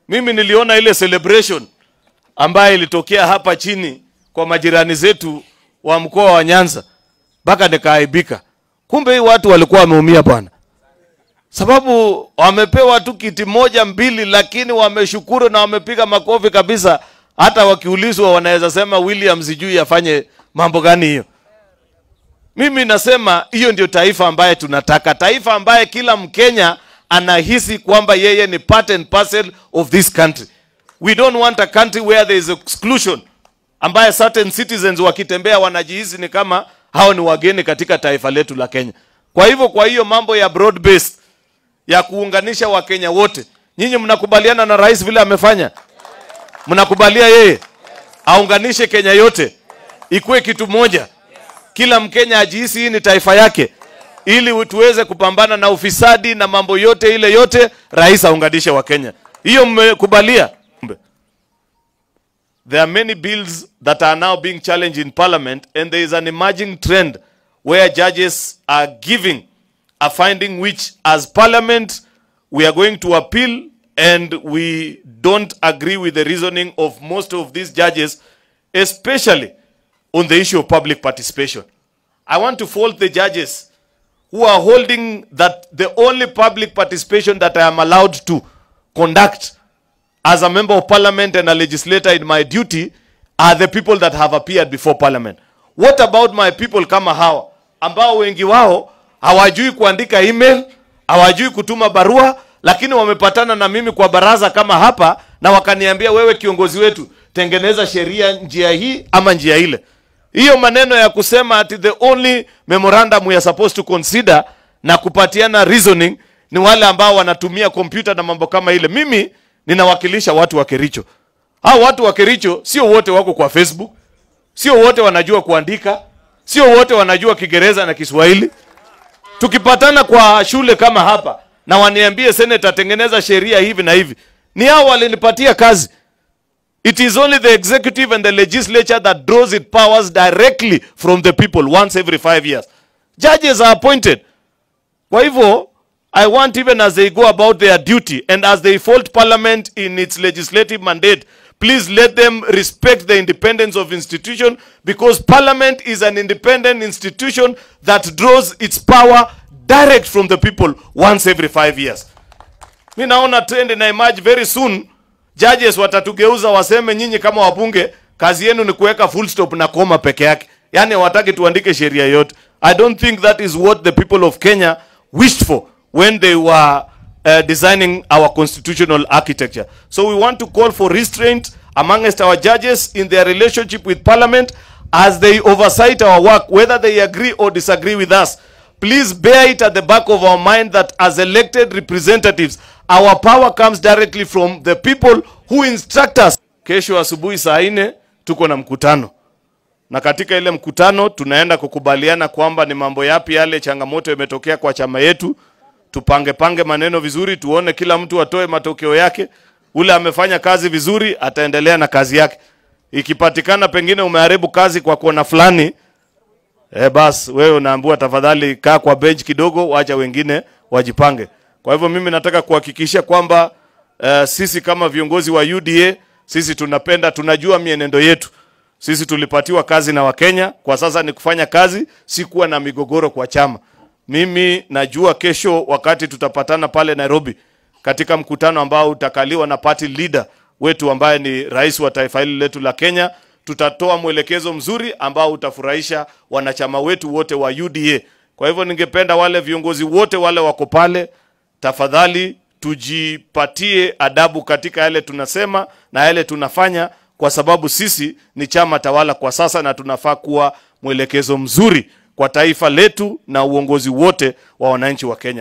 Mimi niliona ile celebration ambayo ilitokea hapa chini kwa majirani zetu wa mkoa wa Nyanza, baka nikaaibika. Kumbe hii watu walikuwa wameumia bwana. Sababu wamepewa tu kiti moja mbili, lakini wameshukuru na wamepiga makofi kabisa. Hata wakiulizwa wanaweza sema William sijui afanye mambo gani hiyo. Mimi nasema hiyo ndio taifa ambaye tunataka. Taifa ambaye kila Mkenya anahisi kwamba yeye ni part and parcel of this country. We don't want a country where there is exclusion, ambaye certain citizens wakitembea wanajihisi ni kama hao ni wageni katika taifa letu la Kenya. Kwa hiyo mambo ya broad based ya kuunganisha Wakenya wote, nyinyi mnakubaliana na rais vile amefanya? Mnakubalia yeye aunganishe Kenya yote ikuwe kitu moja, kila Mkenya ajihisi hii ni taifa yake, ili tuweze kupambana na ufisadi na mambo yote ile yote, rais aunganishe Wakenya. Hiyo mmekubalia? There are many bills that are now being challenged in parliament, and there is an emerging trend where judges are giving a finding which as parliament we are going to appeal, and we don't agree with the reasoning of most of these judges, especially on the issue of public participation. I want to fault the judges who are holding that the only public participation that I am allowed to conduct as a member of parliament and a legislator in my duty are the people that have appeared before parliament. What about my people kama hawa ambao wengi wao hawajui kuandika email, hawajui kutuma barua, lakini wamepatana na mimi kwa baraza kama hapa na wakaniambia, wewe kiongozi wetu, tengeneza sheria njia hii ama njia ile. Hiyo maneno ya kusema ati the only memorandum we are supposed to consider na kupatiana reasoning ni wale ambao wanatumia kompyuta na mambo kama ile. Mimi ninawakilisha watu wa Kericho. Hao watu wa Kericho sio wote wako kwa Facebook, sio wote wanajua kuandika, sio wote wanajua Kiingereza na Kiswahili. Tukipatana kwa shule kama hapa na waniambie senator tengeneza sheria hivi na hivi, ni hao walinipatia kazi. It is only the executive and the legislature that draws its powers directly from the people once every 5 years. Judges are appointed. Kwa hivyo, I want, even as they go about their duty and as they fault parliament in its legislative mandate, please let them respect the independence of institution, because parliament is an independent institution that draws its power direct from the people once every 5 years. Mimi naona trend na emerge very soon. Judges watatugeuza waseme nyinyi kama wabunge kazi yenu ni kuweka full stop na koma peke yake. Yani hawataki tuandike sheria yote. I don't think that is what the people of Kenya wished for when they were designing our constitutional architecture. So we want to call for restraint amongst our judges in their relationship with parliament as they oversight our work, whether they agree or disagree with us. Please bear it at the back of our mind that as elected representatives, our power comes directly from the people who instruct us. Kesho asubuhi saa 4 tuko na mkutano. Na katika ile mkutano tunaenda kukubaliana kwamba ni mambo yapi yale changamoto imetokea kwa chama yetu. Tupange maneno vizuri, tuone kila mtu atoe matokeo yake. Ule amefanya kazi vizuri ataendelea na kazi yake. Ikipatikana pengine umeharibu kazi kwa kuona fulani, bas wewe unaambiwa tafadhali kaa kwa bench kidogo, waacha wengine wajipange. Kwa hivyo mimi nataka kuhakikisha kwamba sisi kama viongozi wa UDA, sisi tunajua mienendo yetu. Sisi tulipatiwa kazi na Wakenya, kwa sasa ni kufanya kazi, si kuwa na migogoro kwa chama. Mimi najua kesho wakati tutapatana pale Nairobi katika mkutano ambao utakaliwa na party leader wetu ambaye ni rais wa taifa hili letu la Kenya, tutatoa mwelekezo mzuri ambao utafurahisha wanachama wetu wote wa UDA. Kwa hivyo ningependa wale viongozi wote wale wako pale, tafadhali tujipatie adabu katika yale tunasema na yale tunafanya, kwa sababu sisi ni chama tawala kwa sasa na tunafaa kuwa mwelekezo mzuri kwa taifa letu na uongozi wote wa wananchi wa Kenya.